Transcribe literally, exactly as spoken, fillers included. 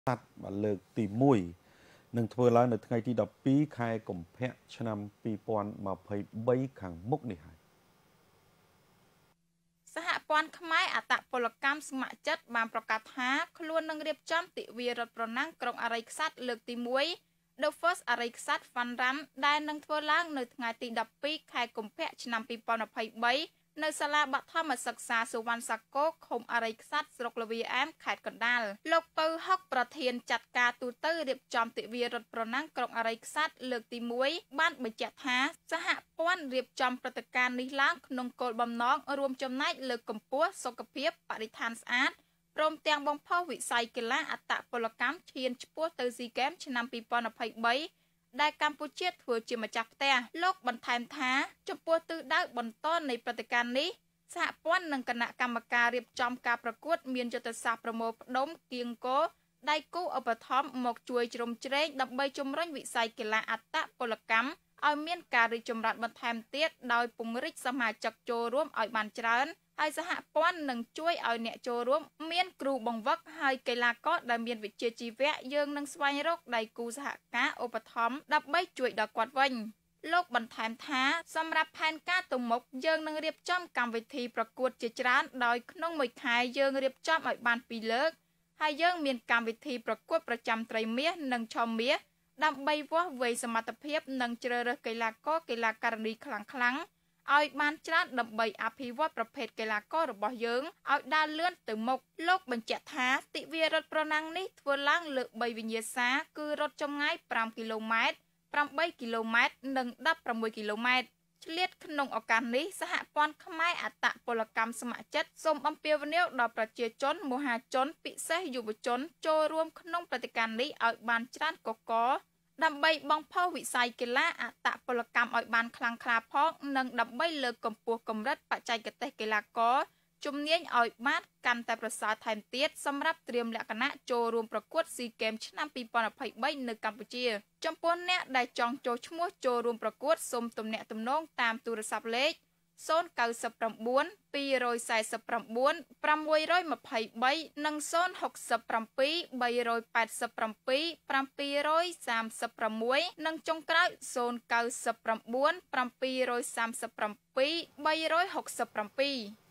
ตัดมาเลิกตีมุยหนึ่งทัวร์แล้วในថ្ងៃที่ดอกปีคายกลมแพะชนำปีปอนมาเพย์ใบขังมุกนี่หายสหปอนขมายอัตปลกรรมสมัจัดบางประกาศหาคล้วนนังเรียบจำติวีรถประนังกรงอะไรสัตว์เลือกตีมวย The First อะไรสัตว์ฟันรันได้นังทัวล่างในថ្ងៃទីដប់ពីរខែកុម្ភៈឆ្នាំពីរពាន់ยี่สิบสามនៅសាលាបឋមសិក្សាសុវណ្ណសាគរឃុំអរិយខ្សាត់ស្រុកលវីអាមខេត្តកណ្ដាលលោកពៅហុកប្រធានចាត់ការទូតរៀបចំទិវារត់ប្រណាំងក្រុងអរិយខ្សាត់លើកទីមួយបានបញ្ជាក់ថាសហព័ន្ធរៀបចំព្រឹត្តិការណ៍នេះឡើងក្នុងគោលបំណងរួមចំណែកលើកកម្ពស់សុខភាពបរិស្ថានស្អាតព្រមទាំងបំផុសវិស័យកីឡាអត្តពលកម្មឈានឆ្ពោះទៅស៊ីហ្គេមឆ្នាំពីរពាន់ยี่สิบสามដែលកម្ពុជាធ្វើជាម្ចាស់ផ្ទះលោកបន្ថែមថាចំពោះទិសដៅបន្តនៃព្រឹត្តិការណ៍នេះសហព័ន្ធនិងគណៈកម្មការរៀបចំការប្រកួតមានយុទ្ធសាស្ត្រប្រមូលផ្ដុំគៀងគរដៃគូឧបត្ថម្ភមកជួយជ្រោមជ្រែងដើម្បីជំរុញវិស័យកីឡាអត្តពលកម្មឲ្យមានការរីកចម្រើនបន្ថែមទៀតដោយពង្រីកសមាជិកចូលរួមឲ្យបានច្រើនហើយសហព័ន្ធនឹងជួយឲ្យអ្នកចូលរួមមានគ្រូបង្វឹកហើយកីឡាករដែលមានវិជ្ជាជីវៈយើងនឹងស្វែងរកដៃគូសហការឧបត្ថម្ភដើម្បីជួយដល់គាត់វិញលោកបន្ថែមថាសម្រាប់ផែនការទៅមុខយើងនឹងរៀបចំកម្មវិធីប្រកួតជាច្រើនដោយក្នុងមួយខែយើងរៀបចំឲ្យបានពីរលើកហើយយើងមានកម្មវិធីប្រកួតប្រចាំត្រីមាសនិងឆមាសដើម្បីវាស់វែងសមត្ថភាពនិងជ្រើសរើសកីឡាករកីឡាការិនីខ្លាំងៗឲ្យបានច្រើនដើម្បីអភិវឌ្ឍប្រភេទកីឡាកររបស់យើងឲ្យដើរលឿនទៅមុខលោកបញ្ជាក់ថាទិវារត់ប្រណាំងនេះធ្វើឡើងលើបីវិញ្ញាសាគឺរត់ចម្ងាយប្រាំគីឡូម៉ែត្រប្រាំគីឡូម៉ែត្រនិងដប់ប្រាំមួយគីឡូម៉ែត្រឆ្លៀតក្នុងឱកាសនេះសហព័ន្ធខ្មែរអត្តពលកម្មស្ម័គ្រចិត្តសូមអំពាវនាវដល់ប្រជាជនមហាជនពិសេសយុវជនចូលរួមក្នុងព្រឹត្តិការណ៍នេះឲ្យបានច្រើនកកកដើម្បីបង្ផុសវិស័យកីឡាអត្តពលកម្មឲ្យបានខ្លាំងក្លាផងនិងដើម្បីលើកកម្ពស់កម្រិតបច្ចេកទេសកីឡាករជំនាញឲ្យបានកាន់តែប្រសើរថែមទៀតសម្រាប់ត្រៀមលក្ខណៈចូលរួមប្រកួតស៊ីហ្គេមឆ្នាំពីរពាន់ยี่สิบสามនៅកម្ពុជាចំពោះអ្នកដែលចង់ចូលឈ្មោះចូលរួមប្រកួតសូមទំនាក់ទំនងតាមទូរស័ព្ទលេខศูนย์ เก้า สิบ เก้า สอง สี่ สี่ เก้า เก้า หก និងศูนย์ หก เจ็ด เจ็ด สาม แปด เจ็ด เจ็ด สาม หกនិងចុងក្រោយศูนย์ เก้า สิบ เก้า เจ็ด สาม สาม เจ็ด สาม หก